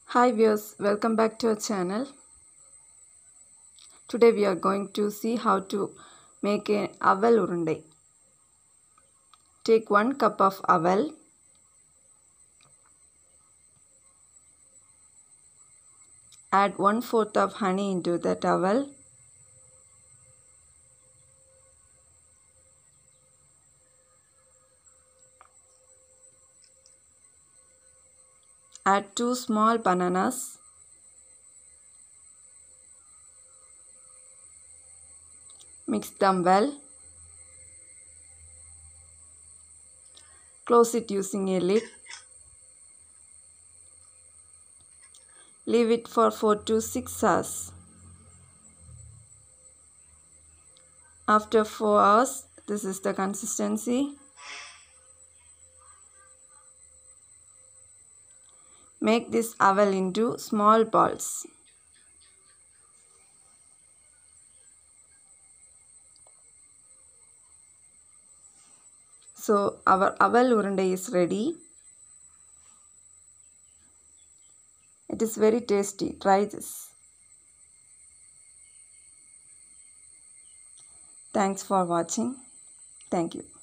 Hi viewers, welcome back to our channel. Today we are going to see how to make an aval urundai. Take 1 cup of aval, add 1/4 of honey into that aval, add 2 small bananas, mix them well, close it using a lid, leave it for 4 to 6 hours. After 4 hours, this is the consistency. Make this aval into small balls. So our aval urundai is ready. It is very tasty. Try this. Thanks for watching. Thank you.